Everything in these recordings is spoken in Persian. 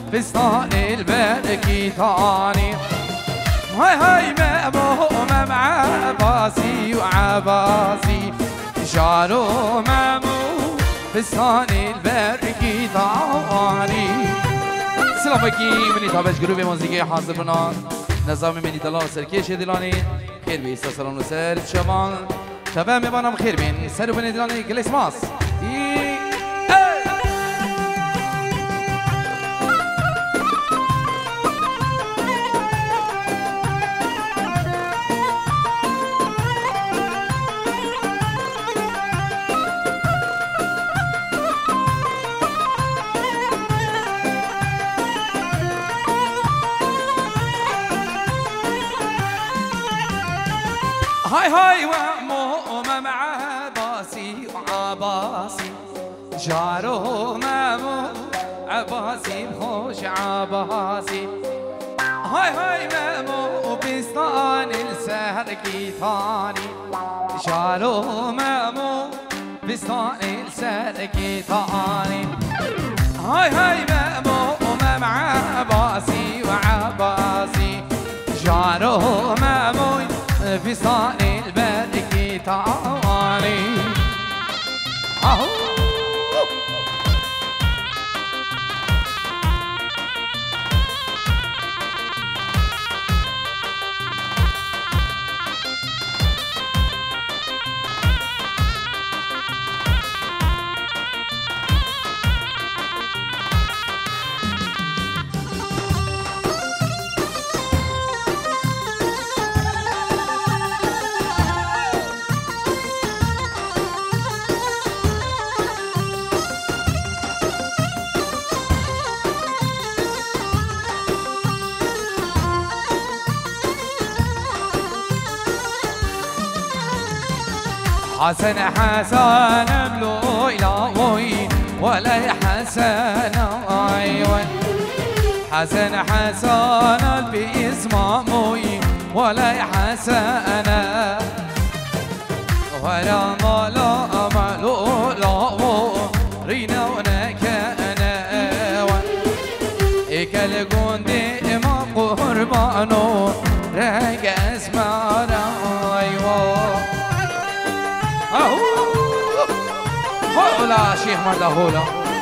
فستان البركيتاني هاي هاي مأمومة مع عباسي وعباسي جارو مأموم فستان البركيتاني. سلام بکی منی تا بش گروه موسیقی حاضر بنا نظام منی دلال سرکش دلانی خیر بیستا سلام و سر شبان شبه میبانم خیر بین سر بنی دلانی گلیسماس هاي هاي ومؤمة مع عباسي وعباسي جارو مامو عباسي بخوش عباسي هاي هاي مامو بستان السركيتاني جارو مامو بستان السركيتاني هاي هاي مامو مع عباسي وعباسي جارو مامو فستان البركيتاني حسن حسن بلوي لاوي ولا حسن ايوه حسن حسن باسماموي ولا حسن ولا مالا مالو لاو رينا ونكنا اكل جندي ما قربانو رجع اسمعنا ايوه هولا شيخ مردا هولا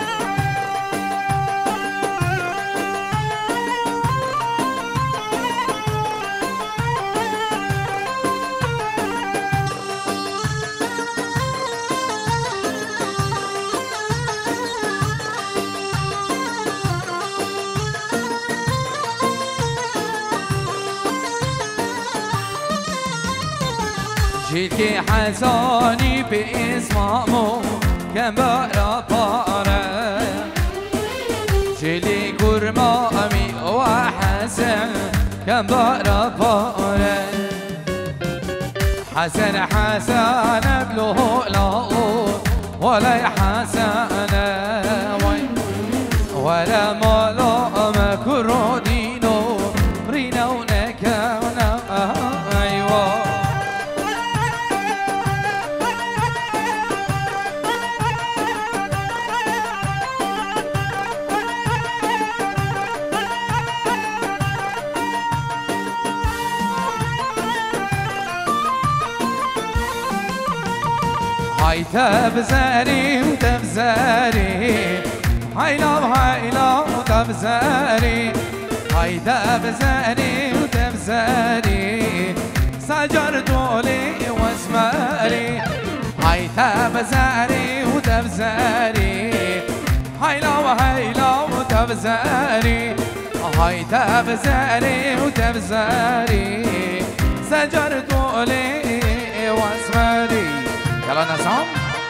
جيتي حساني باسمامو كم برا طارة جيلي قرمامي وحسن كم برا طارة حسن حسن بلو لاو ولا حسن ولا مالا مكرودينو رينا ونكاونا ايوه هاي تبزاري وتبزاري هاي لو تبزاري هاي تبزاري وتبزاري سجرتولي واسماري هاي تبزاري وتبزاري هاي لو تبزاري هاي تبزاري وتبزاري سجرتولي واسماري يلا نسام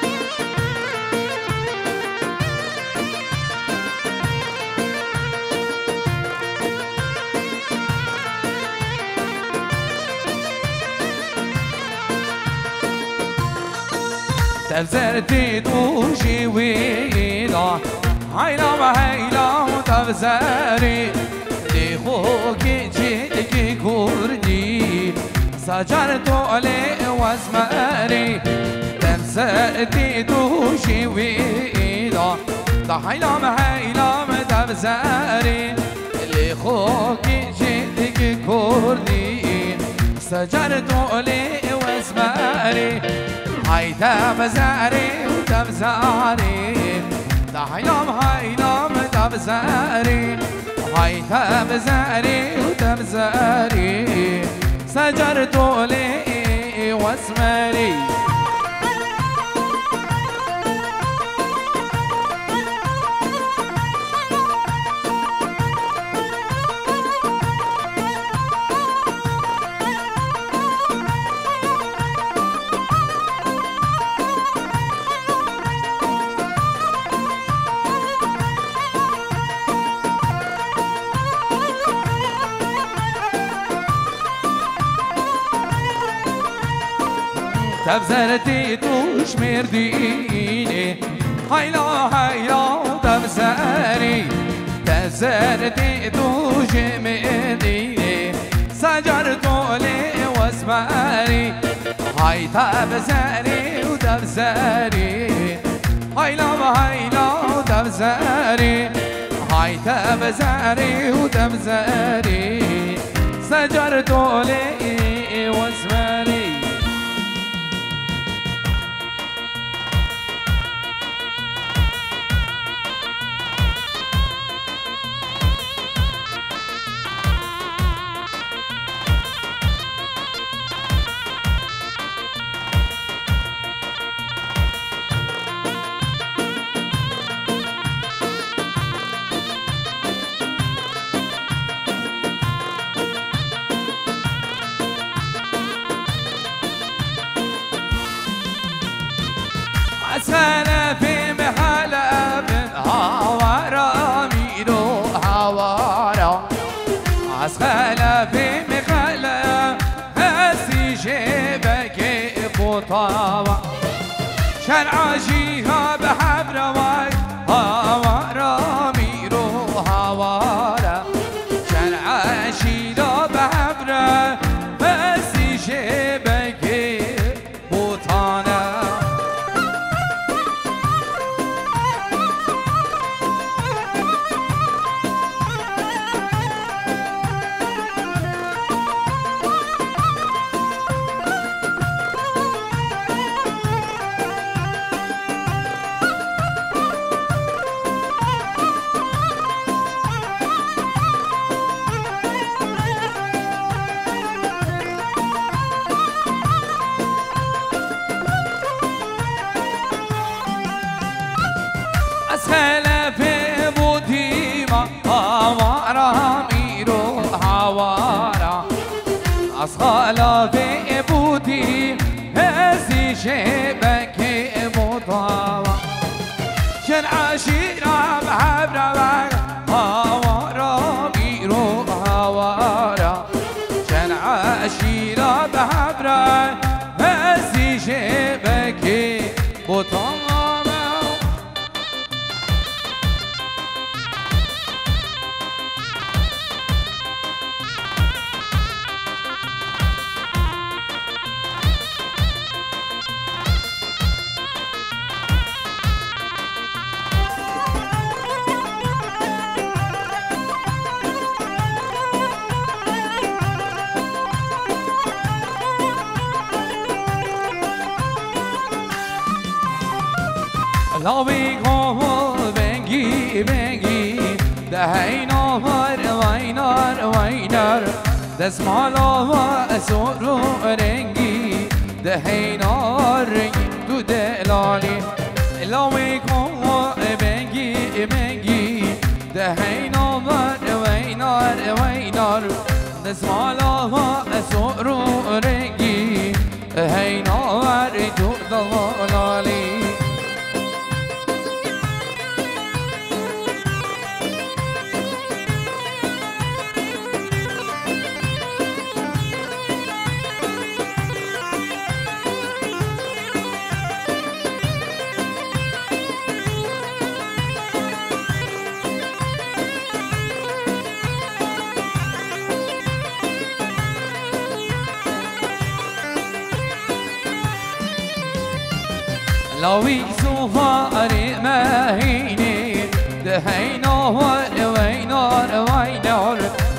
تبزرتي دوشي ويلا هيلا وتبزري دي خوكي جيكي كردي سجرت علي واسمري تبزرتي دوشي ويلا هيلا دبزاري اللي خوكي جيتك كردي سجرت لي واسماري هاي دبزاري ودبزاري هايلام دبزاري هاي دبزاري ودبزاري سجرت لي واسماري تبزرتي توش مرديني هايلا هايلا تبزري تبزرتي توش مرديني سجرتو لي واسماري هاي تبزري وتبزري هايلا هايلا تبزري هاي تبزري وتبزري سجرتو لي واسماري أسهل في محلة من هوارا ميرو هوارا أسهل في محلة هسي جيبك بطاوة شرع جيها بحبر واي هوارا ميرو هوارا شرع جيها بحبر هسي جيبك بطانا أسهل في بوديما هوارا ميرو هوارا أسهل في بودي هزي جيبك مطاوة شرع شيرا بحبرك هوارا ميرو هوارا شرع شيرا بحبرك هزي جيبك مطاوة لابی کامل بنگی بنگی دهینا مر وینار وینار دسمالا و سرو رنگی دهینا رنگی تو دلالی لابی کامل بنگی بنگی دهینا مر وینار وینار دسمالا و سرو رنگی دهینا ور تو دلالی لوی سوار مهینه دهینا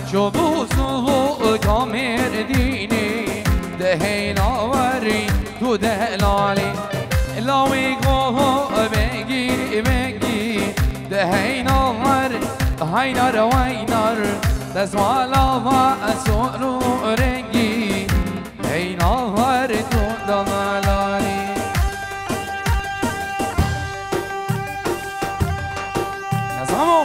شو بوسو كامير ديني دهينا وري تو دهلالي لاوي قوه بگی بگی دهينا ور هينر وينر دزوالا و سورو رنگی هينا ور تو دهلالي نظامو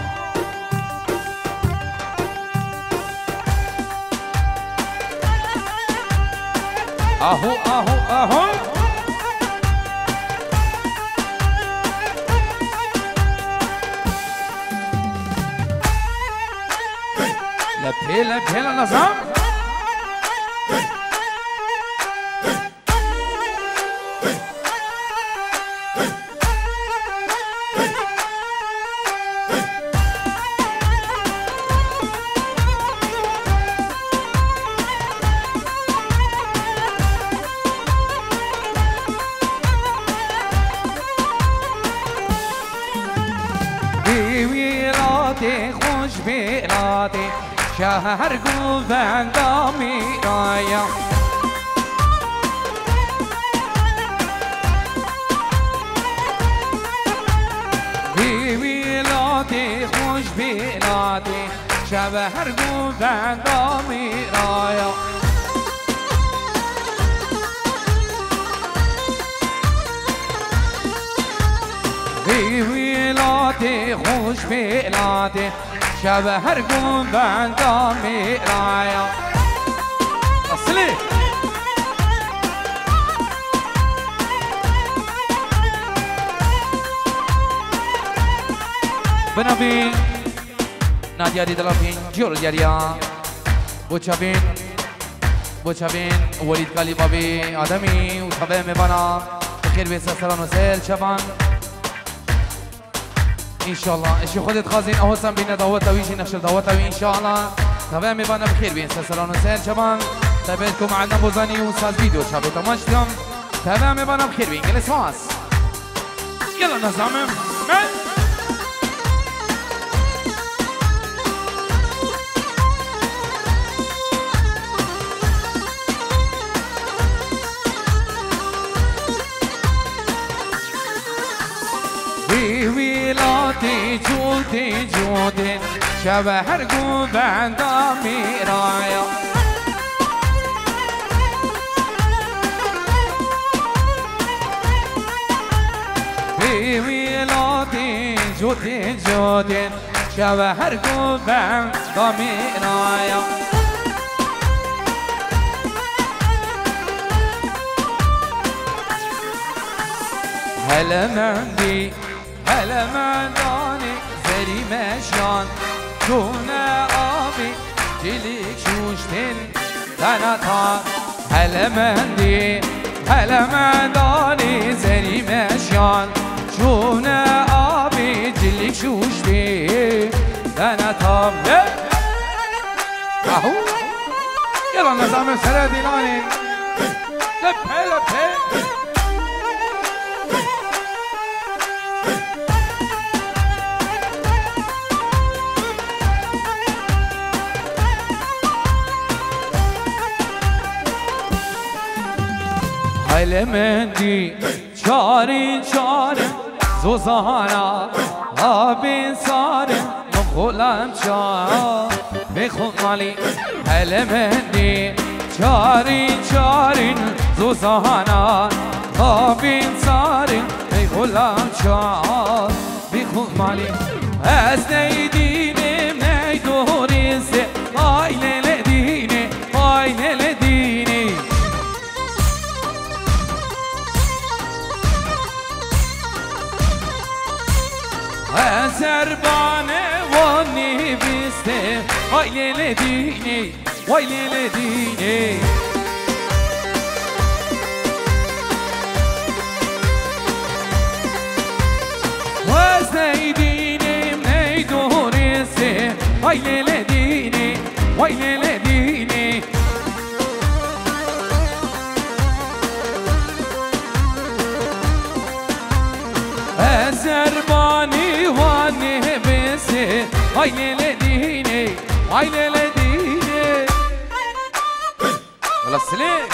اهو اهو اهو لبه لبه لنظام خوش بیراده شهر گوزندامی رایم بیویلاده خوش بیراده شهر گوزندامی رایم بیویلاده خوش بیراده شب هر گون بندا میرایم اصلی بنابین نادیاری دلافین جور دیاریا بوچابین ولید کالی بابی آدمی و طبع میبانا بخیر بیسا سلام و سهل شبان ان شاء الله اشي خدت خازين اهو سم بينا دعوتها ويجي نشر دعوتها ان شاء الله تمام يبقى بخير بين سلام وسهل شباب تابعتكم عندنا بوزاني وصال فيديو شباب تماشيهم تمام يبقى بخير بين جلس ماس يلا نظام جودي جودي شبه هرقو بندا ميرايا بيويلاتي جودي جودي شبه هرقو بندا ميرايا هلا مندي هلا منداني زري مشيان شونه آبي جليك شوشتن تنطا هلا مندي هلا منداني زري مشيان شونه آبي جليك شوشتن تنطا اهو يلا نظام سرديناني لبه لبه مندی چاری چاری زوزانا آبین ساری نخولم چار بخون مالی هل مندی چاری چاری زوزانا آبین ساری بخولم چار بخون مالی از نیدینم نیدوریسته آی لدینی آی لدینی زربانه وانی بیسته وای لیل دینی وای لیل دینی واز نیدینیم نیدونسته وای لیل دینی وای لیل دینی زربانی وانی بیسته وای لیل دینی هاي ليلة ديني يلا السلام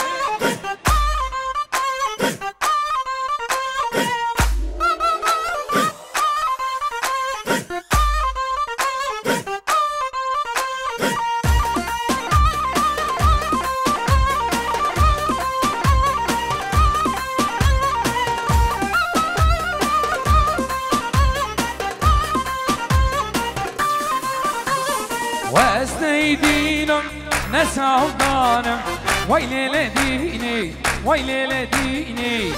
واسنيدينا نسعى وضانا ويلي لديني ويلي لديني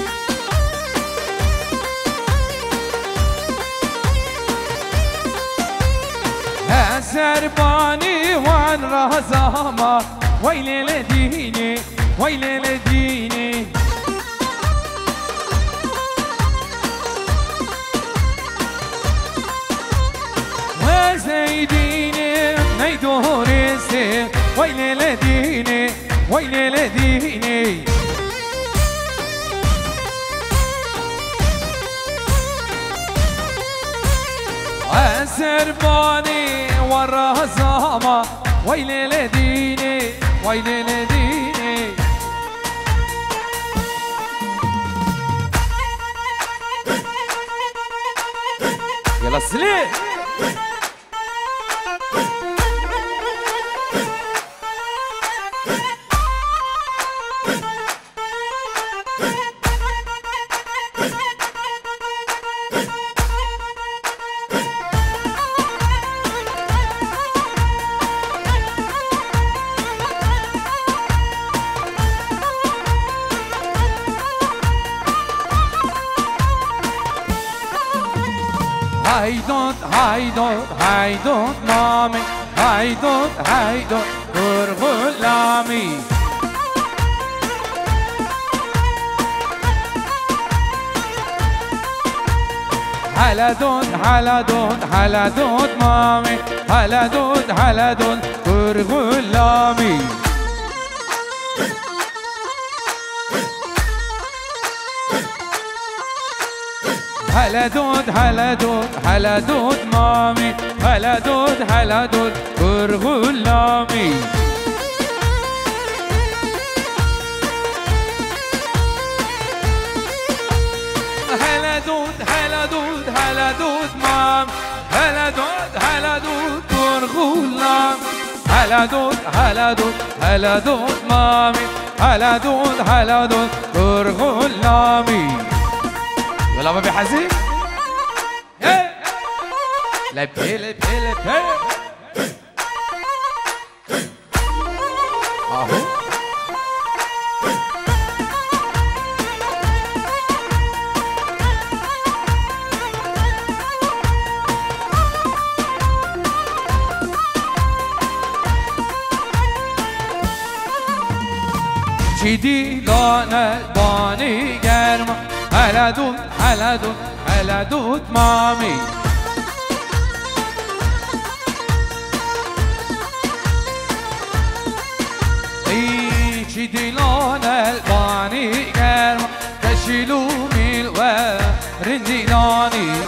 سرباني وعن رهزامة ويلي لديني ويلي لديني وزيديني نيدور السير ويلي لديني ويلي لديني سرباني والرهزامة ويلي لديني ويلي لديني يلا السلام هايدوت هايدوت هايدوت مامي هايدوت هايدوت غلامي هلا دوت هلا دوت هلا دوت مامي هلا دوت هلا دوت غلامي هلا دود هلا دود هلا دود مامي هلا دود هلا دود غلامي هلا دود هلا دود هلا دود مام هلا دود هلا دود غلام هلا دود هلا دود هلا دود مامي هلا دود هلا دود غلامي يلا بابي حزين لبي لبي لبي اهو جدي لون الباني قرمه هلا دود هلا دود هلا دود مامي جدي لون الباني قرمه تشيلو من ورنديناني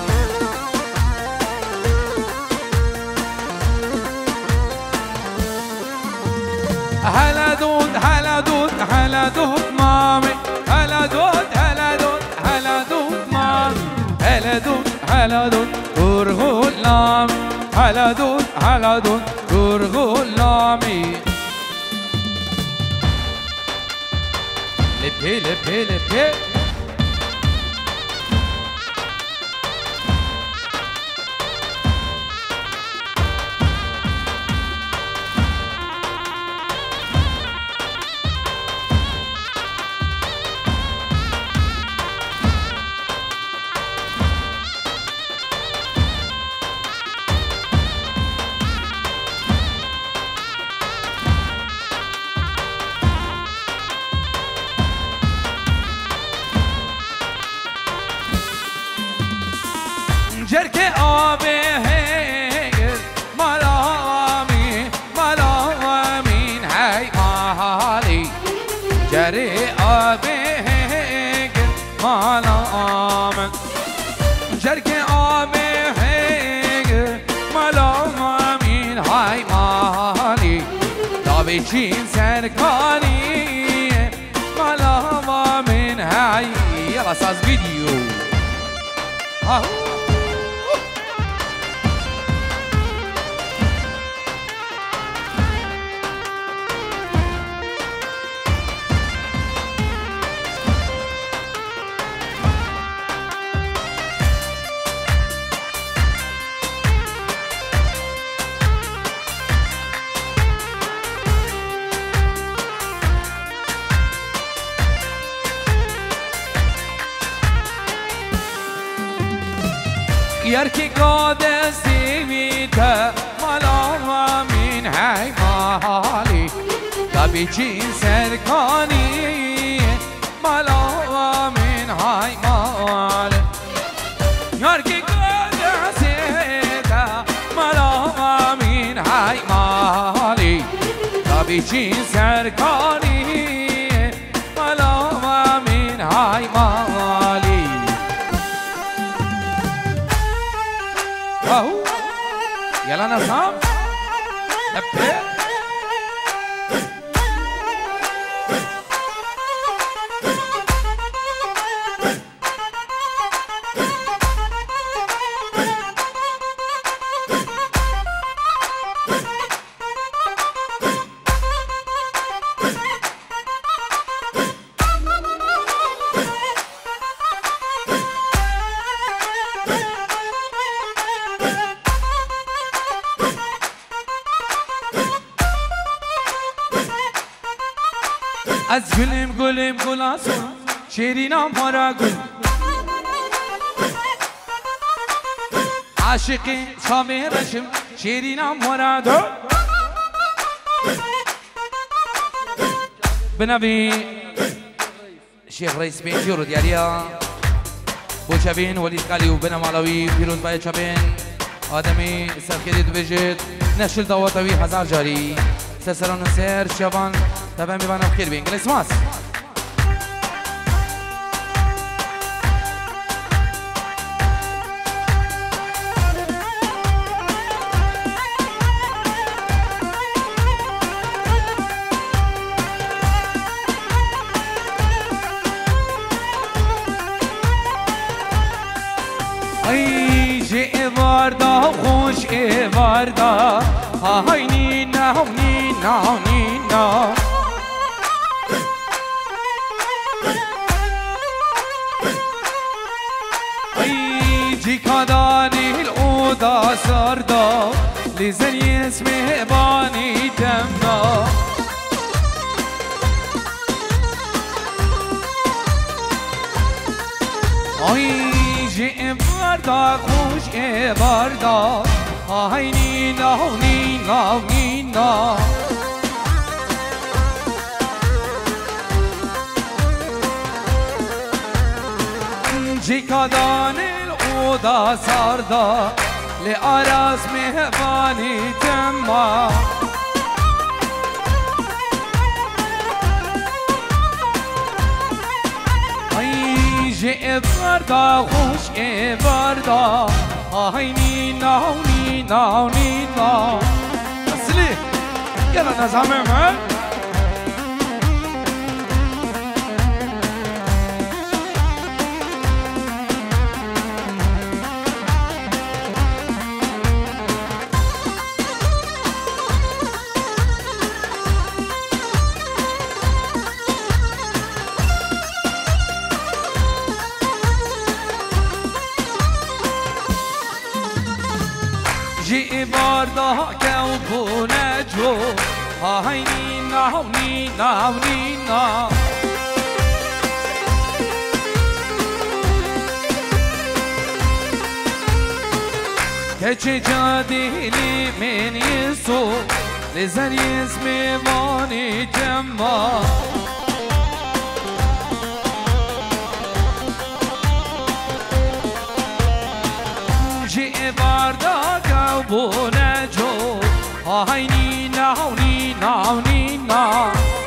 هلا دود هلا دود هلا دود مامي هلا دود هلا دود هلا دود مامي هلا دود هلا دود غلامي هلا دود هلا دود غلامي لبي لبي لبي جركي آبي هير ملامي ملامين هاي مالي جري آبي هير ملامين جركي آبي هير ملامين هاي مالي بيجين سركاني ملاما من هاي يلا ساز فيديو يركي قادة سيميتا ملاما من هاي مالي تبيجين سركاني ملاما من هاي مالي يركي قادة سيميتا ملاما من هاي مالي تبيجين سركاني ملاما من هاي مالي يلا نظام نبه از گلم گلاسون شیرینم پارا گل عاشقی شامه رشم شیرینم پارا دو بنبی شیخ رئیس بینجور دیاریا بو چبین ولید قلی و بنم علاوی پیروز بای چبین آدمی سرکدی دو بجد نشل دواتوی هزار جاری سرسران و سر شبان تبا میبانم خیر بین گلیسماس ای جه واردا خوش واردا های نینا نینا نینا ای جی کادانی العودا سردا لزنی اسمه بانی دمنا ای جه واردا خوش واردا های نینا نینا نینا جیکادان العودا ساردا لآراز مهبانی تما ای جه واردا خوش واردا های نینا نینا نینا اصلی یلا نظامه من جی واردا کو نجو های نینا نینا نینا کچه جادیلی من یسو لزن اسم وانی جمع جی واردا کو نجو های نینا نینا نینا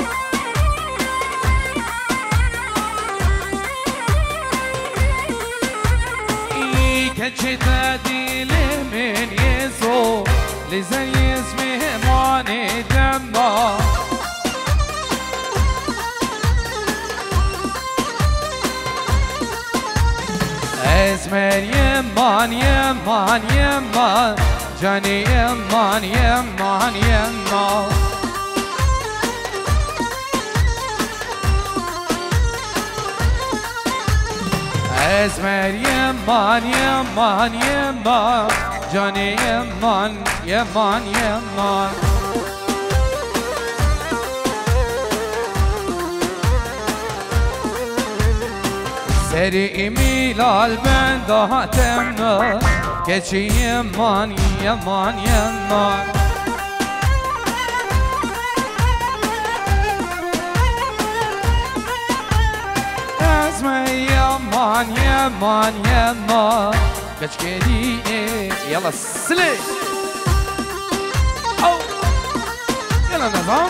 ای کچه تدیلی من یسو لزن اسم وانی جمع اسمر يمان يمان يمان جاني يمان يمان يمان اسمر يمان يمان يمان جاني يمان يمان يمان سري ميلال بنداتم كشي يمان يمان يمان اسمع يمان يمان يمان كشكيني يلا سلي او يلا نظام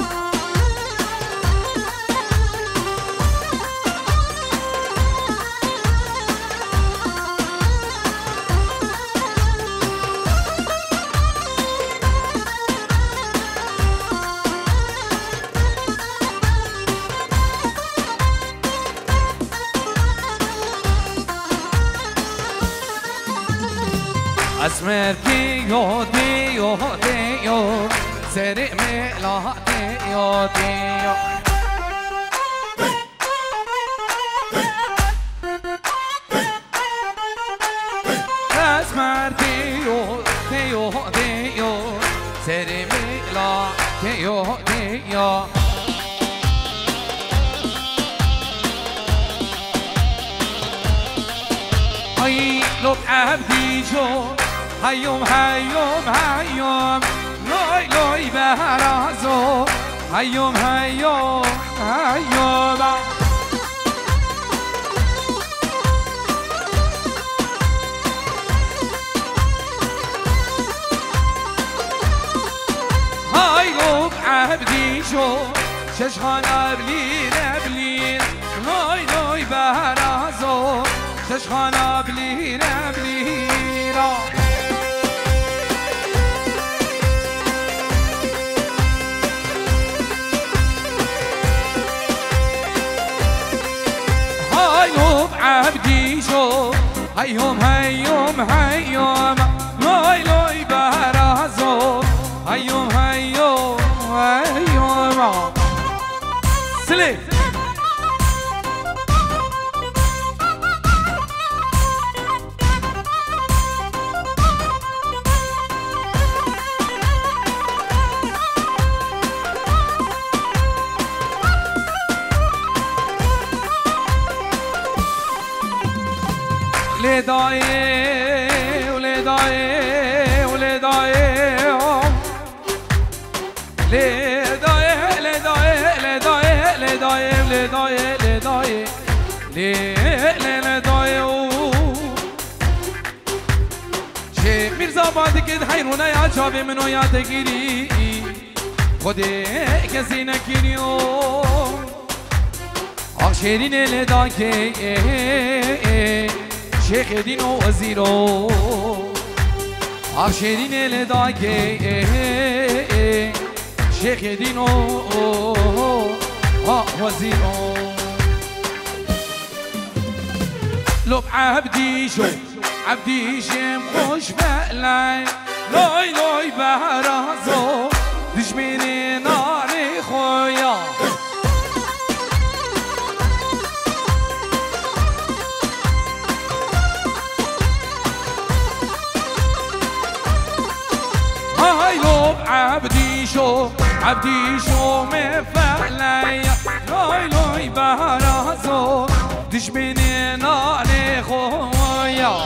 اسمر ديو ديو ديو سرق ملا ديو ديو اسمر ديو ديو ديو سرق ملا ديو ديو اي لو عبدي جو هيوم هيوم هيوم لوي لوي بهرازو هيوم هيوم هيوم هاي لوب عبدي شو ششخان أبلين أبلين لوي لوي بهرازو ششخان أبلين أبلين هيوم عبدي شو هيوم هيوم هيوم لوي لوي بهرازو هيوم هيوم هيوم سلي ولداي ولداي ولداي لداي لداي لداي لداي لداي لداي لداي شي ميرزا بعد كده حيرونا يا شابي منو يا تجري خدي كسي نكيريو شيرين لداكي شيخ دينو وزيرو شيرين لداكي شيخ دينو وزيرو لو عبدي شو عبدي شم خوش بقلاي لوي لوي بهرازو دجميني ناري خويا هاي لوب عبدي شو مفعلي لوي لوي بهرازو دجميني ناري خويا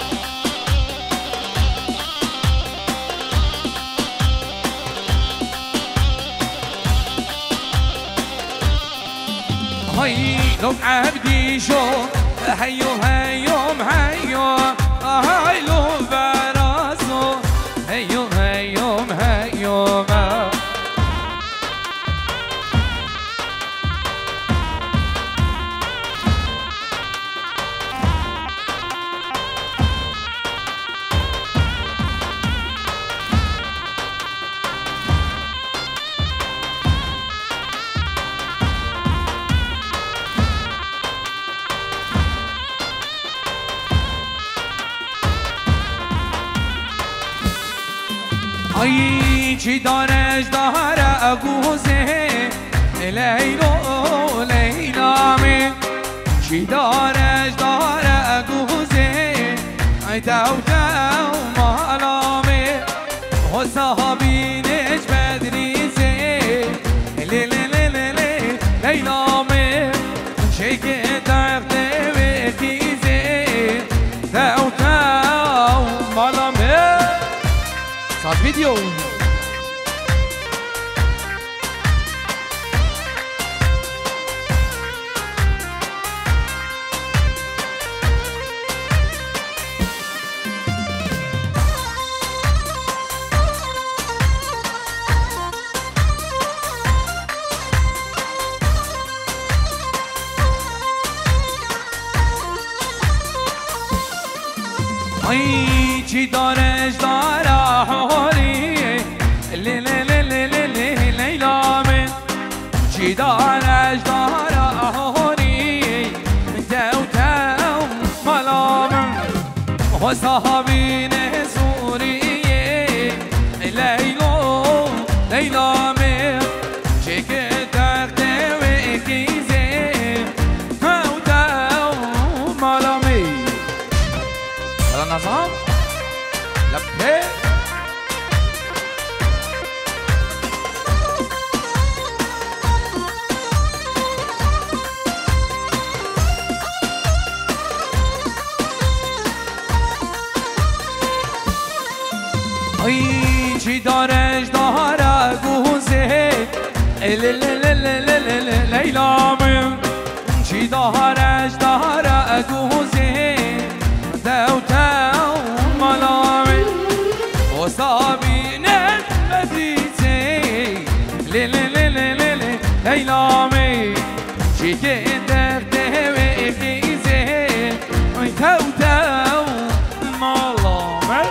هاي لوب عبدي شو هيوم هيوم هيوم هاي لوب بهرازو هيوم هيوم هيوم ای چی دارش داره گوزه لیلو لیلامی چی دارش داره گوزه ای تو مالامی و صحابینش بدریزه لیلامی چی که تخت وکیزه تو مالامی ساز ویدیو ای چی دارش داره حالی لیلا من چی دارش داره حالی تو مالا من و صحابین سوریه لیلا من چی که تخت وکیزه تو مالا من نظام لبه ای چی دارش داره گوزه لیلا من چی دارش داره گوزه تو ملامي وصابينك بديتي ليلامي شيكي تختوي خيزي تو ملامي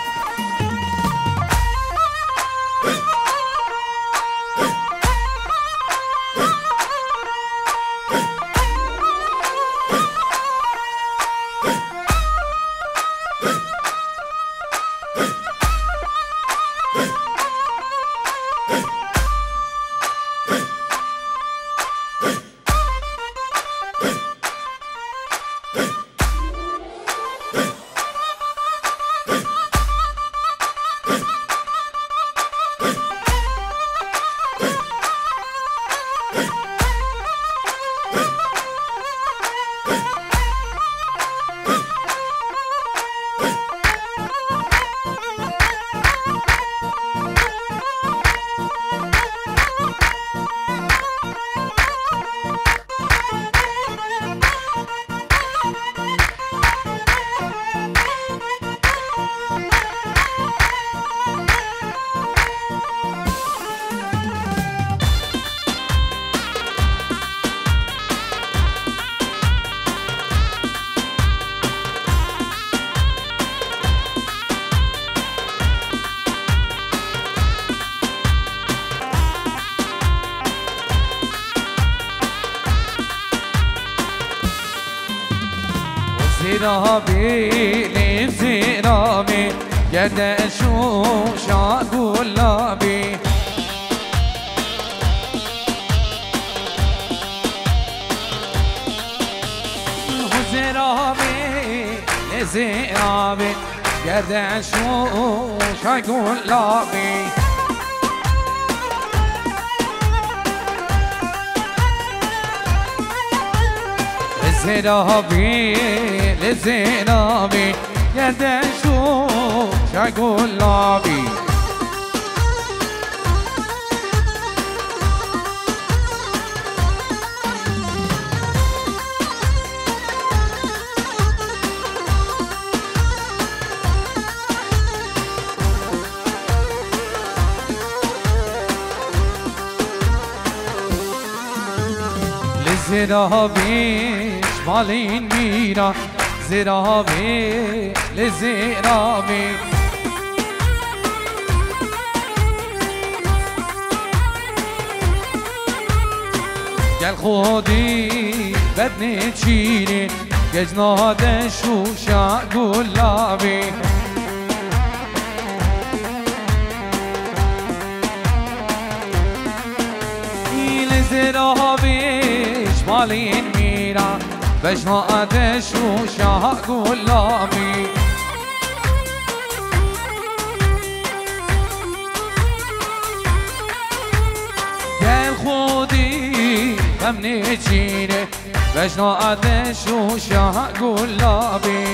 زرابي زرابي قدش وشاق لابي زرابي زرابي قدش وشاق لابي زرابي لزرابي قدش وشاق لابي زرابي شمالين ميرا زرابي لزرابي قال خودي بدني تشيلي جناد شوشا قلابي سرابيش مالين ميرا بجنا آتش وشاه قلابي قال خودي بمني جيني بجنا آتش وشاه قلابي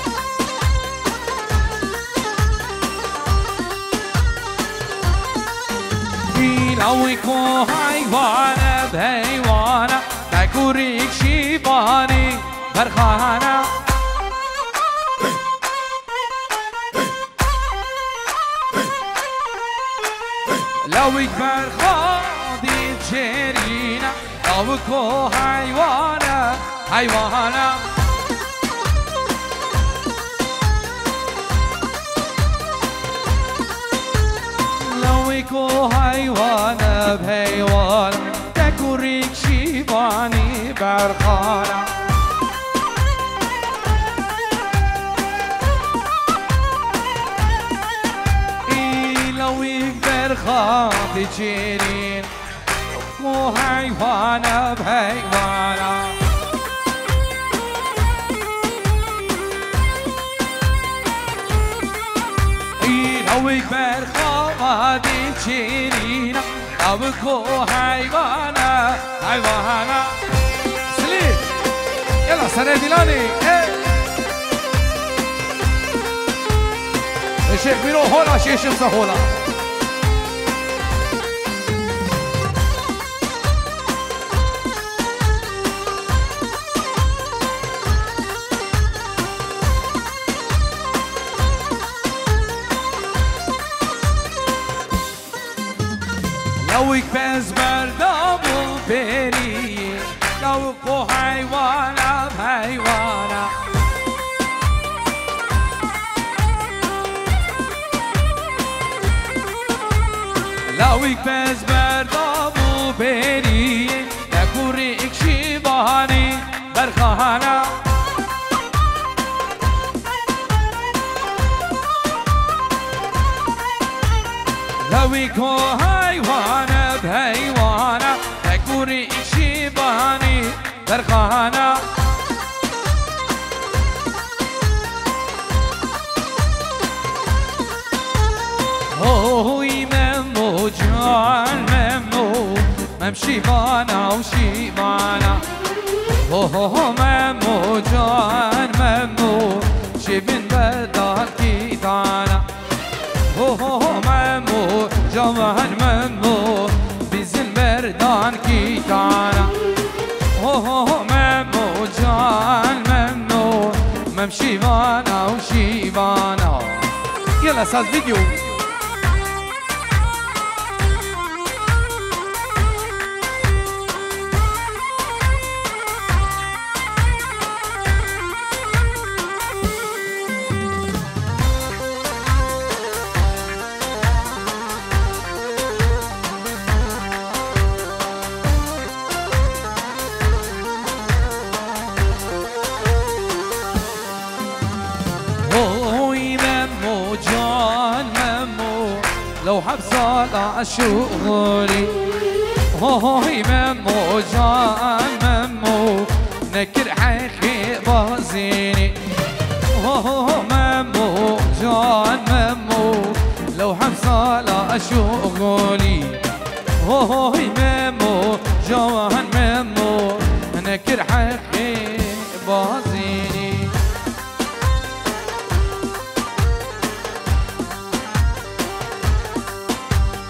لويكو حيوانة بهيوانة تاكوريك شيباني برخانة لويك برخادي تشيرينا لويكو حيوانة حيوانة لويكو حيوانة بهيوانة تاكوريك شيباني برخانة اي لويك برخاتي تشيرين لويكو حيوانة بهيوانة اي لويك برخاتي تشيرين لويكو حيوانة حيوانة سليم يلا سنة ديلاني الشيخ بيرو هولا شيخ شمسة هولا لويك بز بردام وبيري لويكو حيوانة بهيوانة لويك بز بردام وبيري تاكوريك شيباني برخانة لويكو حيوانة بهيوانة تاكوريك شيباني برخانة هوي ممو جان ممو ممشي بانا وشيبانا هو ممو جان ممو شبين بدال كيتانا هو ممو جوان ممو بزن بردان كيتانا هو ممو جان ممو ممشي بانا وشيبانا يلا ساز فيديو لو حبصالة شغلي هوي ممو جان ممو نكر حكي بازيني هو ممو جان ممو لو حبصالة شغلي هوي ممو جان ممو نكر حكي بازيني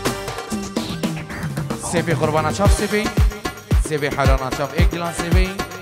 سيبي قربانا شاف سيبي حرانا شاف ايك دلان سيبي